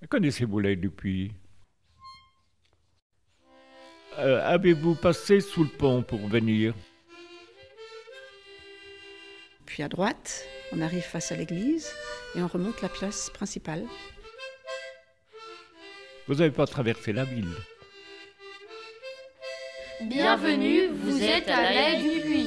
Connaissez-vous l'Aï du Puy? Avez-vous passé sous le pont pour venir? Puis à droite, on arrive face à l'église et on remonte la place principale. Vous n'avez pas traversé la ville? Bienvenue, vous êtes à l'Aï du Puy.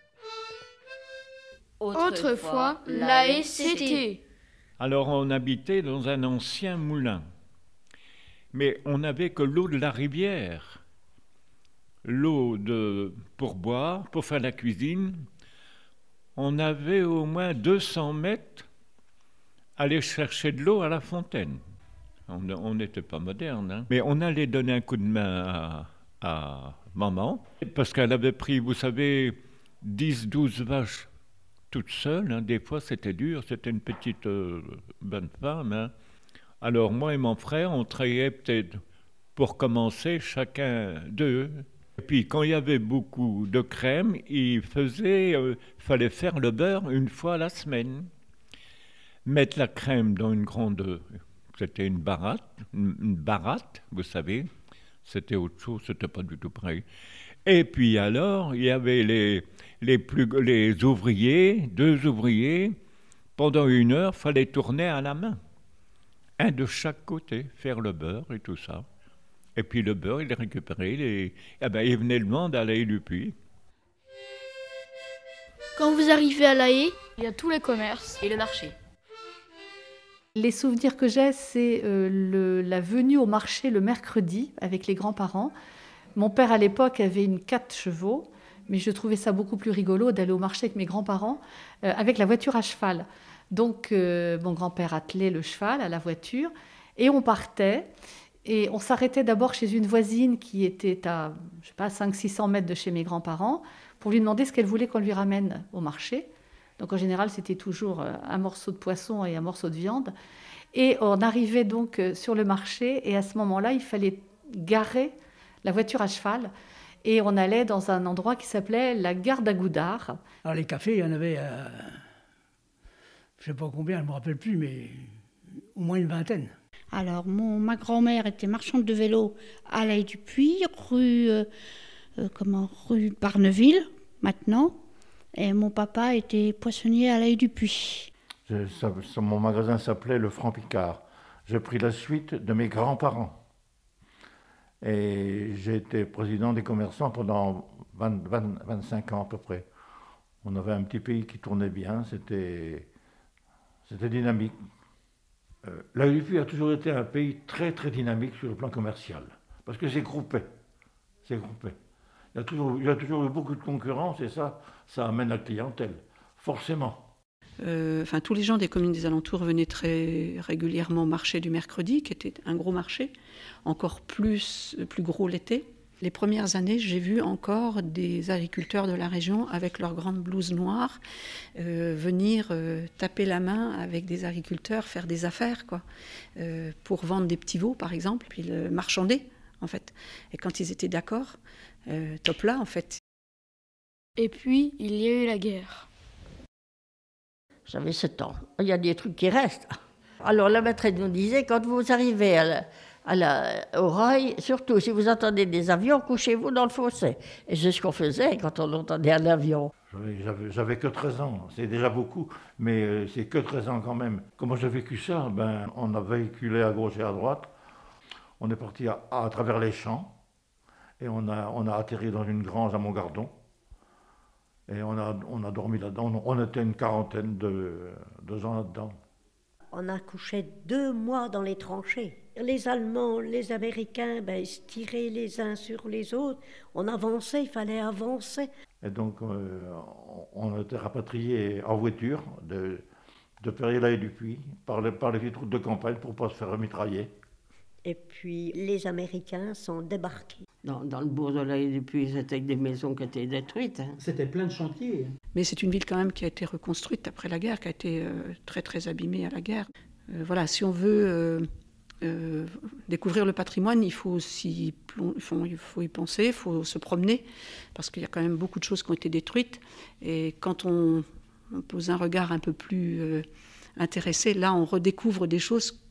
Autrefois, l'Aï c'était. Alors on habitait dans un ancien moulin. Mais on n'avait que l'eau de la rivière. L'eau pour boire, pour faire la cuisine. On avait au moins 200 mètres à aller chercher de l'eau à la fontaine. On n'était pas moderne, hein. Mais on allait donner un coup de main à maman, parce qu'elle avait pris, vous savez, 10-12 vaches toute seule, hein. Des fois c'était dur, c'était une petite bonne femme, hein. Alors moi et mon frère, on travaillait peut-être pour commencer chacun d'eux. Et puis quand il y avait beaucoup de crème, fallait faire le beurre une fois à la semaine. Mettre la crème dans une grande, c'était une baratte, vous savez. C'était autre chose, c'était pas du tout pareil. Et puis alors, il y avait les ouvriers, 2 ouvriers. Pendant 1 heure, fallait tourner à la main. Un de chaque côté, faire le beurre et tout ça. Et puis le beurre, il est récupéré. Il venait le monde à l'Aï du Puy. Quand vous arrivez à l'Aï, il y a tous les commerces. Et le marché. Les souvenirs que j'ai, c'est la venue au marché le mercredi avec les grands-parents. Mon père, à l'époque, avait une 4 chevaux, mais je trouvais ça beaucoup plus rigolo d'aller au marché avec mes grands-parents avec la voiture à cheval. Donc, mon grand-père attelait le cheval à la voiture et on partait. Et on s'arrêtait d'abord chez une voisine qui était à, je sais pas, 500-600 mètres de chez mes grands-parents pour lui demander ce qu'elle voulait qu'on lui ramène au marché. Donc en général, c'était toujours un morceau de poisson et un morceau de viande. Et on arrivait donc sur le marché et à ce moment-là, il fallait garer la voiture à cheval et on allait dans un endroit qui s'appelait la gare d'Agoudard. Alors les cafés, il y en avait, je ne sais pas combien, je ne me rappelle plus, mais au moins une vingtaine. Alors, ma grand-mère était marchande de vélo à l'Aï du Puy, rue Barneville, maintenant. Et mon papa était poissonnier à l'Aï du Puy. Mon magasin s'appelait le Franc Picard. J'ai pris la suite de mes grands-parents. Et j'ai été président des commerçants pendant 25 ans à peu près. On avait un petit pays qui tournait bien, c'était dynamique. L'Aï du Puy a toujours été un pays très très dynamique sur le plan commercial, parce que c'est groupé. Il y a toujours eu beaucoup de concurrence et ça amène la clientèle, forcément. Tous les gens des communes des alentours venaient très régulièrement au marché du mercredi, qui était un gros marché, encore plus gros l'été. Les premières années, j'ai vu encore des agriculteurs de la région avec leurs grandes blouses noires venir taper la main avec des agriculteurs, faire des affaires, quoi, pour vendre des petits veaux, par exemple, puis le marchander, en fait. Et quand ils étaient d'accord, top là, en fait. Et puis, il y a eu la guerre. J'avais 7 ans. Il y a des trucs qui restent. Alors la maîtresse nous disait, quand vous arrivez au rail, surtout si vous entendez des avions, couchez-vous dans le fossé. Et c'est ce qu'on faisait quand on entendait un avion. J'avais que 13 ans, c'est déjà beaucoup, mais c'est que 13 ans quand même. Comment j'ai vécu ça? On a véhiculé à gauche et à droite, on est parti à travers les champs, et on a atterri dans une grange à Montgardon, et on a dormi là-dedans. On était une quarantaine de gens là-dedans. On a couché 2 mois dans les tranchées. Les Allemands, les Américains, ils se tiraient les uns sur les autres. On avançait, il fallait avancer. Et donc, on a été rapatriés en voiture de Périgueux du Puy par les petites routes de campagne pour ne pas se faire mitrailler. Et puis, les Américains sont débarqués. Dans le bourg de l'Aï du Puy, c'était des maisons qui étaient détruites. Hein. C'était plein de chantiers. Mais c'est une ville quand même qui a été reconstruite après la guerre, qui a été très très abîmée à la guerre. Voilà, si on veut découvrir le patrimoine, il faut y penser, il faut se promener, parce qu'il y a quand même beaucoup de choses qui ont été détruites. Et quand on pose un regard un peu plus intéressé, là on redécouvre des choses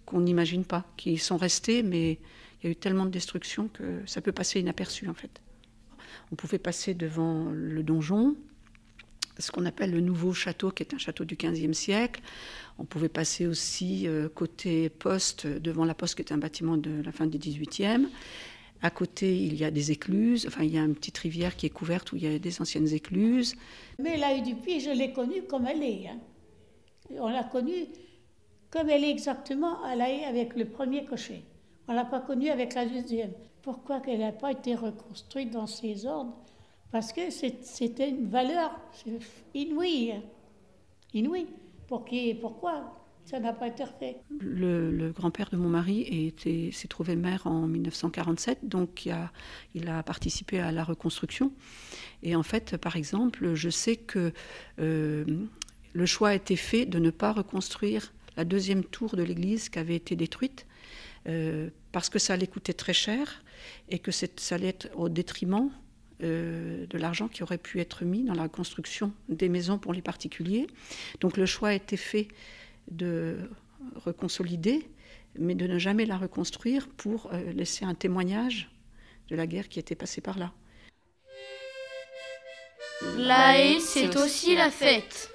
qu'on n'imagine pas, qui sont restés, mais il y a eu tellement de destruction que ça peut passer inaperçu en fait. On pouvait passer devant le donjon, ce qu'on appelle le nouveau château, qui est un château du XVe siècle. On pouvait passer aussi côté poste, devant la poste, qui est un bâtiment de la fin du XVIIIe. À côté, il y a des écluses, enfin il y a une petite rivière qui est couverte où il y a des anciennes écluses. Mais l'Aille du Puy, je l'ai connue comme elle est. Hein. On l'a connue comme elle est exactement à l'Aille avec le premier cocher. On ne l'a pas connue avec la deuxième. Pourquoi qu'elle n'a pas été reconstruite dans ces ordres? Parce que c'était une valeur inouïe. Inouïe. Pourquoi ça n'a pas été refait? Le grand-père de mon mari s'est trouvé maire en 1947, donc il a participé à la reconstruction. Et en fait, par exemple, je sais que le choix a été fait de ne pas reconstruire la deuxième tour de l'église qui avait été détruite, parce que ça allait coûter très cher et que ça allait être au détriment de l'argent qui aurait pu être mis dans la construction des maisons pour les particuliers. Donc le choix a été fait de reconsolider, mais de ne jamais la reconstruire pour laisser un témoignage de la guerre qui était passée par là. La haie, c'est aussi la fête.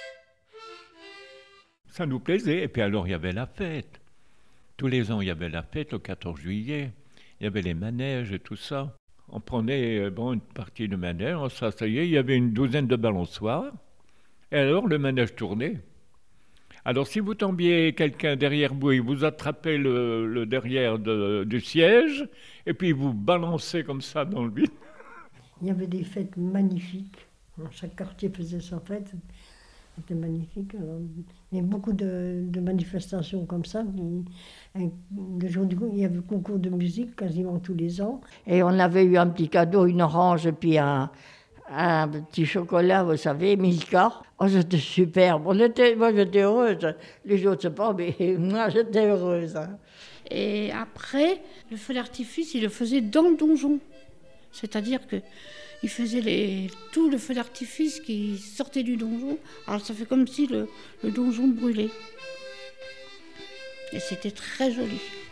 Ça nous plaisait. Et puis alors, il y avait la fête. Tous les ans, il y avait la fête le 14 juillet. Il y avait les manèges et tout ça. On prenait une partie du manège, on s'asseyait, il y avait une douzaine de balançoires. Et alors, le manège tournait. Alors, si vous tombiez quelqu'un derrière vous, il vous attrapait le derrière du siège, et puis vous balancez comme ça dans le vide. Il y avait des fêtes magnifiques. Chaque quartier faisait sa fête. C'était magnifique. Alors, il y a beaucoup de manifestations comme ça. Le jour du coup, il y avait le concours de musique quasiment tous les ans. Et on avait eu un petit cadeau, une orange, puis un petit chocolat, vous savez, Milka. Oh, c'était superbe. Moi, j'étais heureuse. Les autres, je sais pas, mais moi, j'étais heureuse. Hein. Et après, le feu d'artifice, il le faisait dans le donjon. C'est-à-dire qu'il faisait tout le feu d'artifice qui sortait du donjon. Alors ça fait comme si le donjon brûlait. Et c'était très joli.